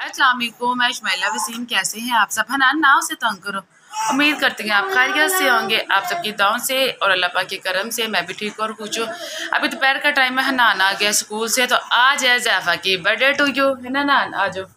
अस्सलाम वालेकुम, मैं इस्माइला वसीम। कैसे हैं आप सब? हनान नाव से तंग करो। उम्मीद करते हैं आप खैरियत से होंगे। आप सबकी दुआओं से और अल्लाह पाक के करम से मैं भी ठीक और खुश हूँ। अभी दोपहर का टाइम है, हनान आ गया स्कूल से, तो आज है ज़ैफ़ा की बर्थडे टू यू, है ना नान? आ जाओ।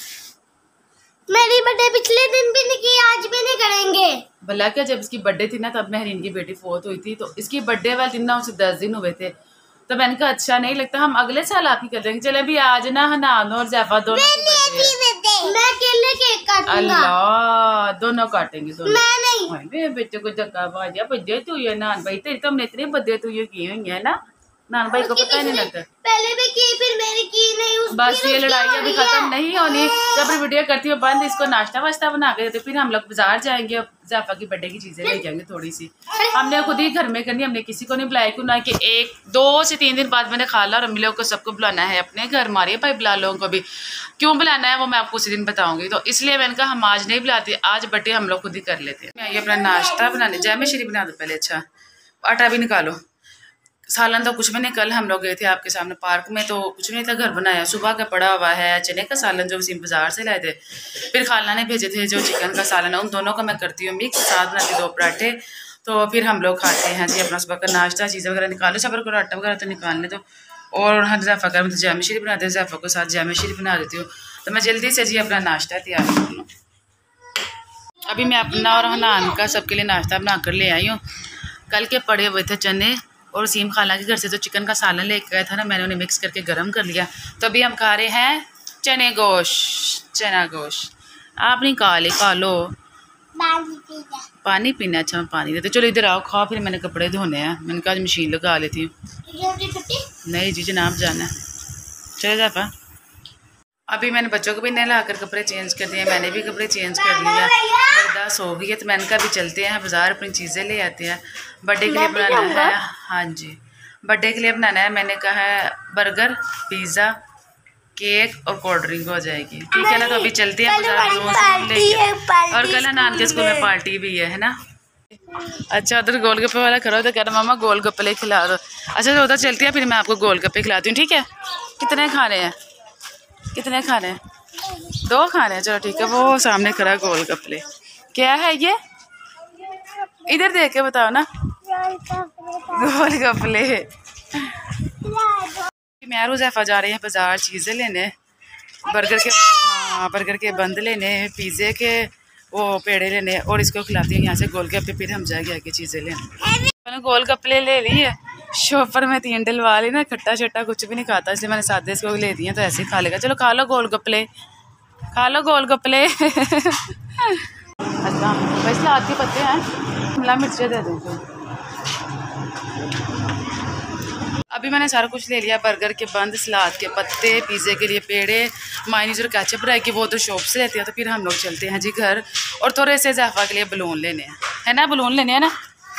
मेरी बर्थडे पिछले दिन भी नहीं की, आज भी नहीं करेंगे। भला क्या, जब इसकी बर्थडे थी ना तब महरीन की बेटी फोत हुई थी, तो इसकी बर्थडे वाले दिन ना उसे 10 दिन हुए थे, तो मैंने कहा अच्छा नहीं लगता, हम अगले साल आप ही कर देंगे। चले भी आज ना हनान और ज़ैफ़ा दोनों की बर्थडे है। मैं अकेले केक काटूंगा। अल्लाह, दोनों काटेंगे दोनों। मैं नहीं। मेरे बेटे को धक्का मार बर्थडे तो ये नान भाई तेरी, तुमने इतनी बर्थडे तो ये की हुई है ना, नान भाई को पता ही नहीं लगता। पहले भी की, फिर मेरी की नहीं। बस ये लड़ाई अभी खत्म नहीं होनी। जब वीडियो करती हूँ बंद, इसको नाश्ता वाश्ता बना के देते, फिर हम लोग बाजार जाएंगे, ज़ैफ़ा की बर्थडे की चीजें ले जाएंगे थोड़ी सी। हमने खुद ही घर में करनी, हमने किसी को नहीं बुलाया, क्यों ना कि 1, 2 से 3 दिन बाद मैंने खाला और अम्मी लोग को सबको बुलाना है अपने घर। मारिए भाई बुला लोगों को भी, क्यों बुलाना है वो मैं आपको उसी दिन बताऊंगी। तो इसलिए मैंने कहा हम आज नहीं बुलाते, आज बर्थडे हम लोग खुद ही कर लेते हैं। मैं ये अपना नाश्ता बनाने जाए, मैं श्री बना दो पहले। अच्छा आटा भी निकालो। सालन तो कुछ भी नहीं, कल हम लोग गए थे आपके सामने पार्क में, तो कुछ भी नहीं था, घर बनाया सुबह का पड़ा हुआ है। चने का सालन जो वसीम बाजार से लाए थे, फिर खाला ने भेजे थे जो चिकन का सालन है, उन दोनों का मैं करती हूँ मिक्स, साथ बनाती 2 पराठे, तो फिर हम लोग खाते हैं जी अपना सुबह का नाश्ता। चीज़ें वगैरह निकालो, सबर को आटा वगैरह तो निकालने दो। और हाँ ज़ैफ़ा का मतलब जाम शीरी बनाते हैं, ज़ैफ़ा को साथ जाम शीरी बना देती हूँ, तो मैं जल्दी से जी अपना नाश्ता तैयार कर लूँ। अभी मैं अपना और हनान का सबके लिए नाश्ता बना कर ले आई हूँ। कल के पड़े हुए थे चने, और सीम खाला के घर से तो चिकन का सालन लेके गया था ना, मैंने उन्हें मिक्स करके गरम कर लिया। तो अभी हम खा रहे हैं चने गोश्त, चना गोश्त। आप नहीं खा लो, पानी पीना। अच्छा पानी देते, चलो इधर आओ खाओ, फिर मैंने कपड़े धोने हैं, मैंने कहा आज मशीन लगा लेती हूँ। नहीं जी जनाब जाना है, चलो ज़ैफ़ा। अभी मैंने बच्चों को भी नहला कर कपड़े चेंज कर दिए, मैंने भी कपड़े चेंज कर लिया, बर्दाश्त हो गई है, तो मैंने कहा अभी चलते हैं बाज़ार, अपनी चीज़ें ले आते हैं। बर्थडे के लिए बनाना है, हाँ जी बर्थडे के लिए बनाना है। मैंने कहा है बर्गर, पिज़्ज़ा, केक और कोल्ड ड्रिंक हो जाएगी, ठीक है ना। तो अभी चलते हैं बाजार, और कल नान के स्कूल में पार्टी भी है ना। अच्छा उधर गोलगप्पे वाला खड़ा, तो कह रहा मामा गोलगप्पे खिला दो। अच्छा तो उधर चलती है, फिर मैं आपको गोलगप्पे खिलाती हूँ, ठीक है। कितने खाने हैं, कितने खाने हैं? 2 खाने हैं, चलो ठीक है। वो सामने खड़ा गोलगप्पे, क्या है ये? इधर देख के बताओ ना। गोलगप्पे। मैं और ज़ैफ़ा जा रहे हैं बाजार चीज़ें लेने, बर्गर के बंद लेने, पिज़्ज़े के वो पेड़े लेने, और इसको खिलाती हूँ यहाँ से गोलगप्पे, फिर हम जाएंगे आगे चीज़ें लेने। मैंने गोलगप्पे ले लिए, शॉपर में 3 डलवा ली ना, खट्टा छट्टा कुछ भी नहीं खाता, इसलिए मैंने सादे इसको ले दिए, तो ऐसे ही खा लेगा। चलो खा लो गोलगप्पे, खा लो गोलगप्पे। अच्छा भाई सलाद के पत्ते हैं, शिमला मिर्चें दे दें। अभी मैंने सारा कुछ ले लिया, बर्गर के बंद, सलाद के पत्ते, पिज़्ज़े के लिए पेड़े, मायनीज और केचप रहेगी, वो तो शॉप से लेते हैं। तो फिर हम लोग चलते हैं जी घर, और थोड़े से ज़ैफ़ा के लिए बलून लेने हैं, है ना, बलून लेने हैं ना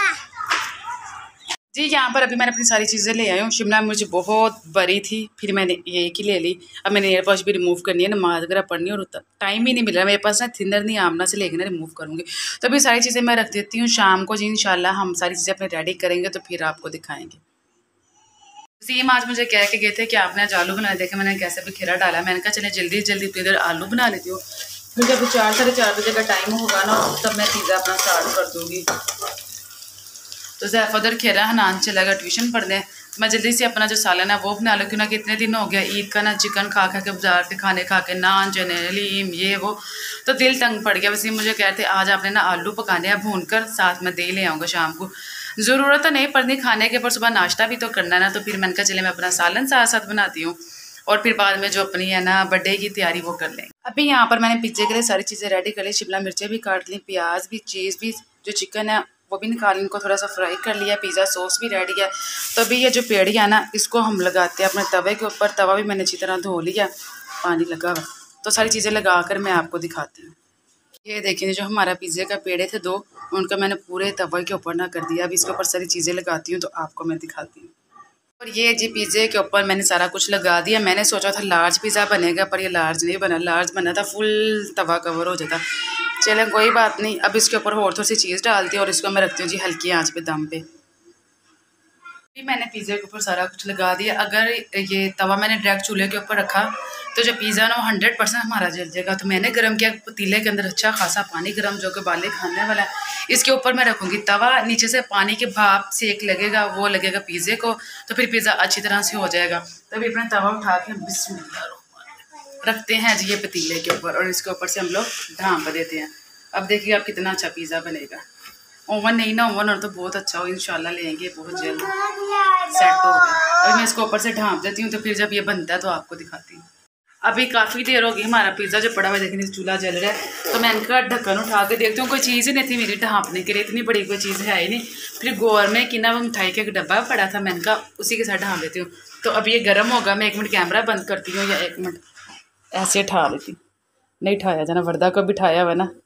जी। यहाँ पर अभी मैंने अपनी सारी चीज़ें ले आई हूँ। शिमला मिर्च बहुत बड़ी थी, फिर मैंने ये एक ही ले ली। अब मैंने एयर वॉश भी रिमूव करनी है, नमाज वगैरह पढ़नी है, और टाइम ही नहीं मिल रहा मेरे पास ना, थिनर नहीं, आमना से लेकर ना रिमूव करूँगी। तो अभी सारी चीज़ें मैं रख देती हूँ, शाम को जी इंशाल्लाह हम सारी चीज़ें अपने रेडी करेंगे, तो फिर आपको दिखाएँगे। सीम आज मुझे कह के गए थे कि आपने आज आलू बना देखे, मैंने कैसे भी खीरा डाला, मैंने कहा चले जल्दी जल्दी तो इधर आलू बना लेती हूँ, मुझे अभी 4, साढ़े 4 बजे का टाइम होगा ना, तब मैं पिज़्ज़ा अपना स्टार्ट कर दूँगी। तो ज़ैफ़ा उधर खेरा हनान चलेगा ट्यूशन पढ़ने, मैं जल्दी से अपना जो सालन है वो बना लूँ, क्यों ना कितने दिन हो गया ईद का ना, चिकन खा के बाजार के खाने खा के, नान चने लीम ये वो, तो दिल तंग पड़ गया। वैसे मुझे कहते आज आपने ना आलू पकाने हैं भून कर, साथ में दही ले आऊँगा शाम को, ज़रूरत तो नहीं पड़नी खाने के, पर सुबह नाश्ता भी तो करना है ना। तो फिर मैंने कहा चले मैं अपना सालन साथ साथ बनाती हूँ, और फिर बाद में जो अपनी है ना बर्थडे की तैयारी वो कर लेंगे। अभी यहाँ पर मैंने पिज़्ज़े के लिए सारी चीज़ें रेडी कर ली, शिमला मिर्चें भी काट ली, प्याज भी, चीज़ भी, जो चिकन है वो भी निकाल, इनको थोड़ा सा फ्राई कर लिया, पिज़्ज़ा सॉस भी रेडी है। तो अभी ये जो पेड़ी है ना, इसको हम लगाते हैं अपने तवे के ऊपर, तवा भी मैंने अच्छी तरह धो लिया, पानी लगा हुआ, तो सारी चीज़ें लगा कर मैं आपको दिखाती हूँ। ये देखिए जो हमारा पिज़्ज़े का पेड़े थे 2, उनका मैंने पूरे तवे के ऊपर ना कर दिया, अभी इसके ऊपर सारी चीज़ें लगाती हूँ, तो आपको मैं दिखाती हूँ। और ये जी पिज़्ज़े के ऊपर मैंने सारा कुछ लगा दिया। मैंने सोचा था लार्ज पिज़्ज़ा बनेगा, पर ये लार्ज नहीं बना, लार्ज बना था फुल तवा कवर हो जाता। चलें कोई बात नहीं, अब इसके ऊपर और थोड़ी सी चीज़ डालती हूँ, और इसको मैं रखती हूँ जी हल्की आंच पे दम पे। मैंने पिज़्ज़ा के ऊपर सारा कुछ लगा दिया। अगर ये तवा मैंने डायरेक्ट चूल्हे के ऊपर रखा तो जो पिज़्ज़ा ना 100% हमारा जल जाएगा। तो मैंने गर्म किया पतीले के अंदर अच्छा खासा पानी गर्म, जो कि बाले खाने वाला है। इसके ऊपर मैं रखूँगी तवा, नीचे से पानी के भाप सेक लगेगा, वो लगेगा पिज़्ज़े को, तो फिर पिज़्ज़ा अच्छी तरह से हो जाएगा। तभी अपना तवा उठा के बिस्मिल्लाह रखते हैं जी ये पतीले के ऊपर, और इसके ऊपर से हम लोग ढाँप देते हैं। अब देखिए आप कितना अच्छा पिज़्ज़ा बनेगा। ओवन नहीं ना, ओवन और तो बहुत अच्छा हो, इंशाल्लाह लेंगे बहुत जल्द सेट होगा। अभी मैं इसको ऊपर से ढाँप देती हूँ, तो फिर जब ये बनता है तो आपको दिखाती हूँ। अभी काफ़ी देर होगी हमारा पिज़्ज़ा जो पड़ा हुआ, देखने चूल्हा जल रहा है। तो मैं इनका ढक्कन उठा के देखती हूँ, कोई चीज़ ही नहीं थी मेरी ढाँपने के लिए, इतनी बड़ी कोई चीज़ है ही नहीं। फिर गोर में कि ना वो मिठाई का एक डब्बा पड़ा था, मैं इनका उसी के साथ ढाँप देती हूँ। तो अभी ये गर्म होगा, मैं 1 मिनट कैमरा बंद करती हूँ, या 1 मिनट ऐसे उठा लेती हूँ। नहीं उठाया जाना, वर्दा को भी उठाया हुआ ना,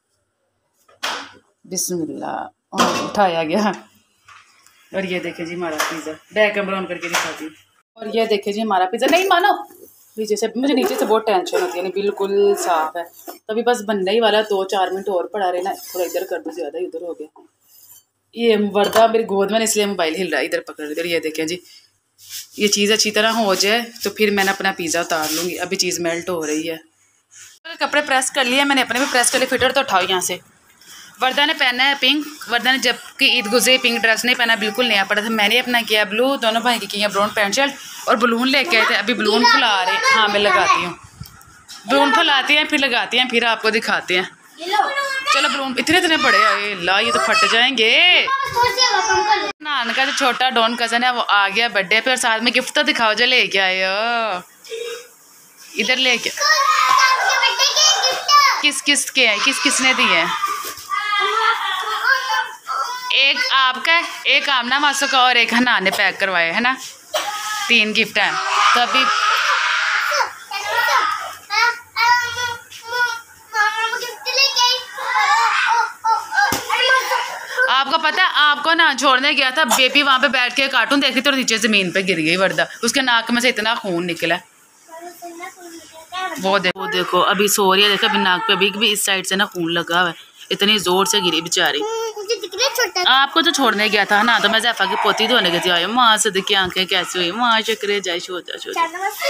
बिस्मिल्लाह उठाया गया। और ये देखिए जी हमारा पिज़्ज़ा, बैक कैमरा ऑन करके दिखाती हूँ। और ये देखिए जी हमारा पिज़्ज़ा, नहीं मानो नीचे से, मुझे नीचे से बहुत टेंशन होती है, नहीं बिल्कुल साफ़ है। तभी बस बनने ही वाला, 2-4 मिनट और पड़ा रहे ना। थोड़ा इधर कर दो, ज़्यादा इधर हो गया। ये वर्दा मेरी गोद में, इसलिए मोबाइल हिल रहा है, इधर पकड़ इधर। ये देखें जी, ये चीज़ अच्छी तरह हो जाए तो फिर मैंने अपना पिज़्ज़ा उतार लूँगी। अभी चीज़ मेल्ट हो रही है। कपड़े प्रेस कर लिए मैंने, अपने भी प्रेस कर लिए। फिटर तो उठाओ यहाँ से। वर्दा ने पहना है पिंक, वर्दा ने जबकि ईद गुजरी पिंक ड्रेस नहीं पहना, बिल्कुल नया पड़ा था। मैंने अपना किया ब्लू, दोनों भाई की किया ब्राउन पैंट शर्ट, और बलून लेके आए थे। अभी बलून फुला रहे हैं। हाँ मैं लगाती हूँ, बलून फुलाती हैं फिर लगाती हैं, फिर आपको दिखाते हैं। चलो बलून इतने बड़े आए ला, ये तो फट जाएंगे। नान का जो छोटा डॉन कज़न है वो आ गया बर्थडे पे, और साथ में गिफ्ट तो दिखाओ जो लेके आए हो। इधर लेके किस के है, किसने दिए है? एक आपका है, एक आमना मासो का, और एक हनान ने पैक करवाया है ना। 3 गिफ्ट हैं। तो अभी आपको पता है, आपको ना छोड़ने गया था, बेबी वहाँ पे बैठ के कार्टून देख रही थी और नीचे ज़मीन पे गिर गई वर्दा, उसके नाक में से इतना खून निकला। वो देखो अभी सो रही है, देखो अभी नाक पे भी इस साइड से ना खून लगा हुआ है, इतनी जोर से गिरी बेचारी। आपको तो छोड़ने गया था ना, तो मैं ज़ैफ़ा की पोती धोने गई थी। माँ से देखिए आंखें कैसी हुई, माँ शुक्र जाए शोजा।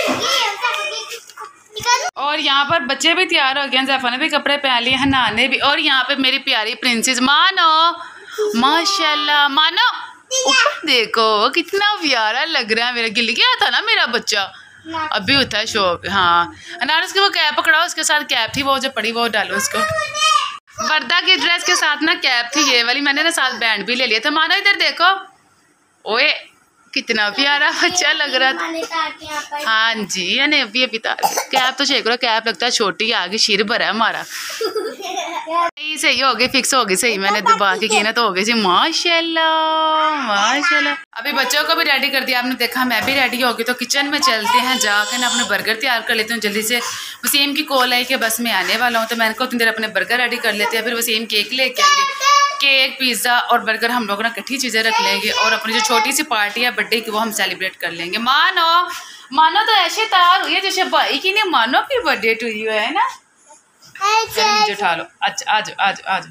और यहाँ पर बच्चे भी तैयार हो गए, ज़ैफ़ा ने भी कपड़े पहन लिए, हनान ने भी। और यहाँ पे मेरी प्यारी प्रिंसेस मानो, माशाल्लाह मानो, ऊपर देखो कितना प्यारा लग रहा है। मेरा गिल गया था ना मेरा बच्चा, अभी होता है शौक। हाँ अनार उसकी वो कैप पकड़ाओ, उसके साथ कैप थी वो जो पड़ी, वो डालो उसको। वर्दा की ड्रेस के साथ ना कैप थी ये वाली, मैंने ना साथ बैंड भी ले लिया था। मानो इधर देखो, ओए कितना प्यारा बच्चा लग रहा था। हाँ जी अभी कैप तो शेख रहा, कैप लगता है छोटी, आगे सिर भरा है हमारा। सही हो गई, फिक्स हो गई सही। मैंने दबा के की ना तो हो गई जी, माशाल्लाह माशाल्लाह। अभी बच्चों को भी रेडी कर दिया आपने देखा, मैं भी रेडी हो गई। तो किचन में चलते हैं, जाकर ना अपने बर्गर तैयार कर लेते हूँ जल्दी से। वसीम की कॉल आई कि बस मैं आने वाला हूँ, तो मैंने कहा तुम देर अपने बर्गर रेडी कर लेते हैं। फिर वसीम केक लेके आएंगे, केक पिज़्ज़ा और बर्गर हम लोग ना इकट्ठी चीज़ें रख लेंगे, और अपनी जो छोटी सी पार्टी है बर्थडे की वो हम सेलिब्रेट कर लेंगे। मानो तो ऐसे तैयार हुई है जैसे भाई की नहीं मानो की बर्थडे टू यू है ना। मुझे उठा लो, अच्छा आज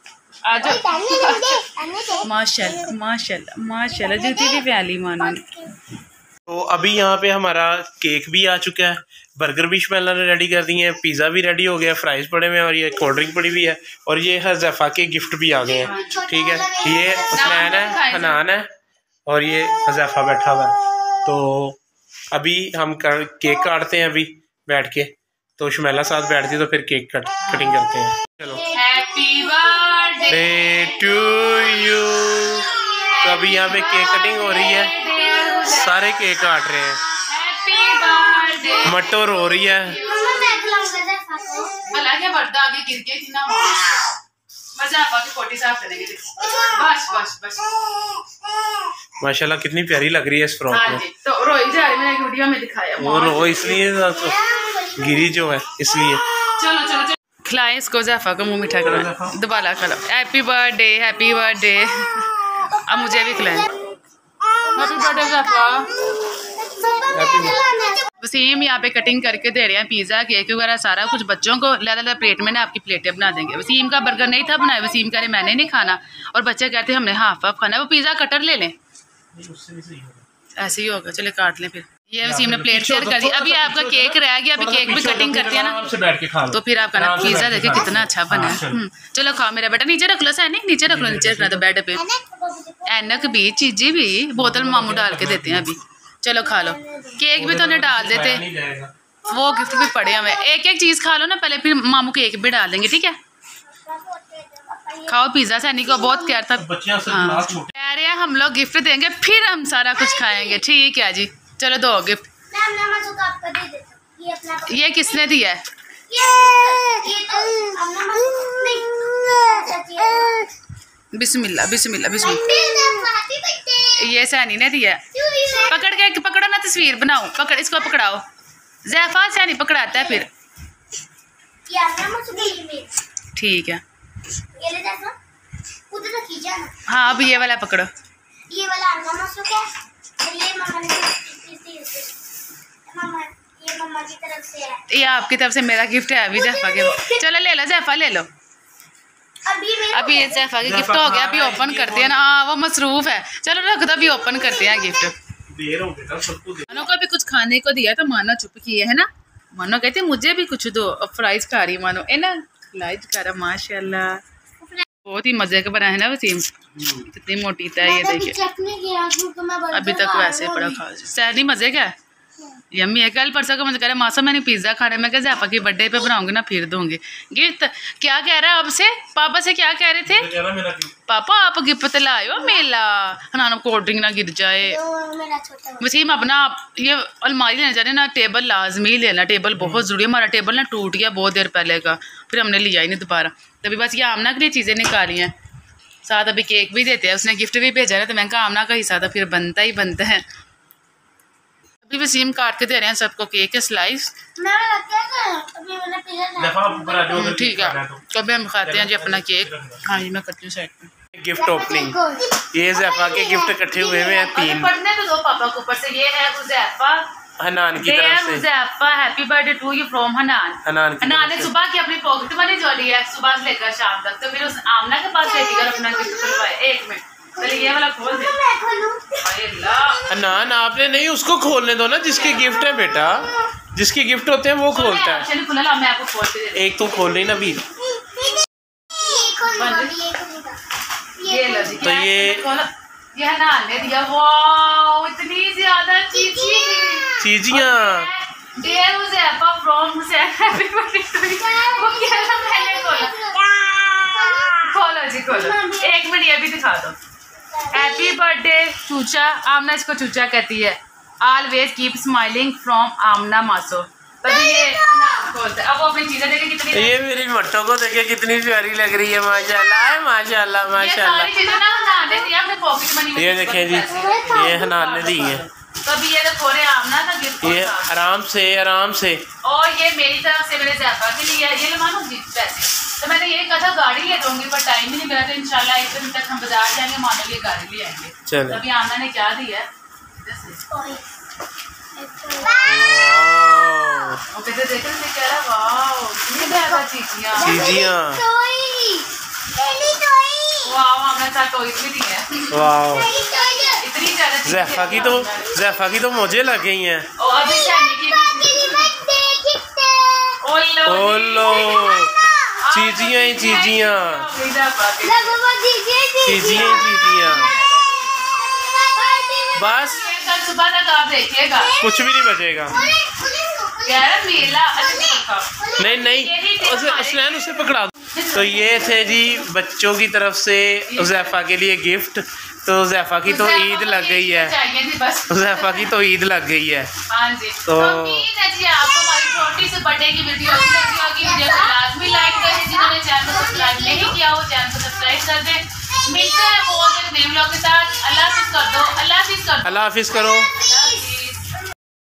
माशाल्लाह माशाल्लाह माशाल्लाह, जूती भी प्याली मानो। तो अभी यहाँ पे हमारा केक भी आ चुका है, बर्गर भी शमेला ने रेडी कर दिए हैं, पिज़्ज़ा भी रेडी हो गया, फ्राइज़ पड़े हुए हैं, और ये कोल्ड ड्रिंक पड़ी हुई है, और ये ज़ैफ़ा के गिफ्ट भी आ गए हैं। ठीक है, ये उस्मान है, हनान है, और ये ज़ैफ़ा बैठा हुआ है। तो अभी हम केक काटते हैं अभी बैठ के, तो शमेला साथ बैठती है तो फिर केक कटिंग करते हैं। चलो हैप्पी बर्थडे टू यू। तो अभी यहाँ पे केक कटिंग हो रही है, सारे केक काट रहे हैं, मटर हो रही है। भला क्या वर्दा आगे गिर गई थी ना, मजा आपा की पोटी साफ करेंगे। बस माशाल्लाह कितनी प्यारी लग रही है इस फ्रॉक में। तो रोई जा रही, मैंने वीडियो में दिखाया, वो रो इसलिए तो गिरी जो है इसलिए। चलो खिलाए इसको, ज़ैफ़ा को मुंह मीठा करो, दोबारा खिलाओ। Happy birthday happy birthday. अब मुझे भी खिलाएं, हैप्पी बर्थडे ज़ैफ़ा। वसीम यहाँ पे कटिंग करके दे रहे हैं पिज़्ज़ा केक वगैरह सारा कुछ बच्चों को। लहदा प्लेट में ना आपकी प्लेटें बना देंगे। वसीम का बर्गर नहीं था बनाया, वसीम कह रहे मैंने नहीं खाना, और बच्चे कहते हैं हमने हाफ खाना है। वो पिज़्ज़ा कटर ले लें। ऐसे ही होगा। चले काट लें फिर। ये वसीम ने प्लेट शेयर कर दी। अभी आपका केक रह गया, अभी केक भी कटिंग करते हैं ना, तो फिर आपका ना पिज्जा देखिए कितना अच्छा बना है। चलो खाओ मेरा बेटा, नीचे रख लो सैनी, नीचे रख लो, नीचे रखना तो बेड पे। ऐनक भी, चीज़ी भी, बोतल मामू डाल के देते हैं अभी। चलो खा लो, केक भी तो उन्हें डाल देते, वो गिफ्ट भी पड़े हुए। एक एक चीज़ खा लो ना पहले, फिर मामू केक भी डाल देंगे, ठीक है। खाओ पिज्जा, सैनी को बहुत प्यार था। हाँ कह रहे हैं हम लोग गिफ्ट देंगे फिर हम सारा कुछ खाएंगे, ठीक है जी। चलो दो गिफ्ट। ये किसने दिया है? बिस्मिल्लाह बिस्मिल्लाह बिस्मिल्लाह। ये सैनी ने दिया है। पकड़ के पकड़ो ना, तस्वीर बनाओ, पकड़ इसको पकड़ाओ। ज़ैफ़ा सैनी पकड़ाता है फिर, ठीक है। हाँ अब ये वाला पकड़ो, ये वाला मम्मा की तरफ से है, ये आपकी तरफ से मेरा गिफ्ट है अभी ज़ैफ़ा के। चलो ले लो ज़ैफ़ा, ले लो। अभी ये ज़ैफ़ा के गिफ्ट हो गया, अभी ओपन करते हैं ना। हाँ वो मसरूफ है, चलो रख दो, अभी ओपन करते हैं गिफ्ट। मानो को अभी कुछ खाने को दिया तो मानो चुप की है ना। मानो कहती मुझे भी कुछ दो, अब फ्राइज खा रही मानो है ना, फ्राइज खा रहा माशाल्लाह, बहुत ही मजे का बना है ना वसीम। कितनी मोटी है ये देखिए, अभी तक वैसे पड़ा खा। सैनी मजे का है, यम्मी है। कल परसों का मुझे कह रहा है मासा मैंने पिज्ज़ा खाना, मैं क्या ज़ैफ़ा की बर्थडे पे बनाऊंगी ना फिर दूंगी गिफ्ट। क्या कह रहा है आपसे, पापा से क्या कह रहे थे? पापा आप गिफ्ट लाए हो मेला, ना कोल्ड ड्रिंक ना गिर जाए। वसीम अपना ये अलमारी लेना चाह रहे ना, टेबल लाजमी लेना, टेबल बहुत ज़रूरी है। हमारा टेबल ना टूट गया बहुत देर पहले का, फिर हमने लिया ही नहीं दोबारा। तभी बस ये आमना के लिए चीज़ें निकाली हैं, साथ अभी केक भी देते हैं, उसने गिफ्ट भी भेजा है, तो मैं कहा आमना का हिस्सा तो फिर बनता ही बनता है। अभी वसीम काट के दे रहे हैं सबको केक के स्लाइस, ठीक है। तो अभी हम खाते हैं जी अपना केक। हाँ जी मैं करती हूँ साइड पे। गिफ्ट ओपनिंग, ये ज़ैफ़ा के गिफ्ट इकट्ठे हुए हैं 3। पढ़ने तो दो पापा को ऊपर से। ये है ज़ैफ़ा, हनान की तरफ से। Zaifa happy birthday to you from Hanan. Hanan ने सुबह की अपनी पॉकेट मनी जोड़ी है, सुबह से लेकर शाम तक, तो फिर उस आमना के पास लेकर अपना गिफ्ट खुलवाया। 1 मिनट पहले ये वाला खोल दे। हनान आपने नहीं, उसको खोलने दो ना, जिसके गिफ्ट है बेटा, जिसके गिफ्ट होते हैं वो खोलता है। मैं आपको खोल के दे। एक तुम खोल रही ना भी, ये लो जी, तो ये हनान ने दिया। वाओ इतनी ज्यादा चीजियाँ। Dear Zaifa from happy birthday to you. वो क्या था मैंने खोलो जी खोलो। 1 मिनट ये भी दिखा दो। हैप्पी बर्थडे चूचा, आमना इसको चूचा कहती है। Always keep smiling from Amna मासो। तभी ये खोलते। अब वो अपनी चीजें देखे कितनी, ये मेरी मट्टो को देखे कितनी प्यारी लग रही है, माशाल्लाह माशाल्लाह माशाल्लाह। ये देखें जी, ये हनान ने दी है। तभी ये खोले आमना का गिफ्ट, ये आराम से आराम से। और ये मेरी तरफ से मेरे ज़ैफ़ा के लिए ये ले मानो गिफ्ट पैसे। तो मैंने ये कहा था गाड़ी ले दूंगी, पर टाइम ही नहीं मिला, तो इंशाल्लाह 1 दिन तक हम बाजार जाएंगे, मानो लिए गाड़ी ले आएंगे। चलो तभी आमना ने क्या दिया है, चीजियाँ। ज़ैफ़ा की तो मुझे लग गई हैं। ओलो चीजियाँ ही चीजियाँ, चीजियाँ ही चीजियाँ। बस कल सुबह तक आप देखिएगा, कुछ भी नहीं बचेगा। नहीं नहीं उसे पकड़ा दो। तो ये थे जी बच्चों की तरफ से ज़ैफ़ा के लिए गिफ्ट। तो ज़ैफ़ा की तो ईद लग गई है, ज़ैफ़ा की तो ईद लग गई है। हाँ जी। तो आपको हमारी छोटी सी बर्थडे की वीडियो अच्छी लगी होगी, वीडियो को लाजमी लाइक करें, जिन्होंने चैनल को सब्सक्राइब नहीं किया वो चैनल को सब्सक्राइब कर दें। मिलते हैं बहुत नए व्लॉग के साथ। अल्लाह हाफिज़ कर दो, अल्लाह हाफिज़ कर दो, अल्लाह हाफिज़ करो।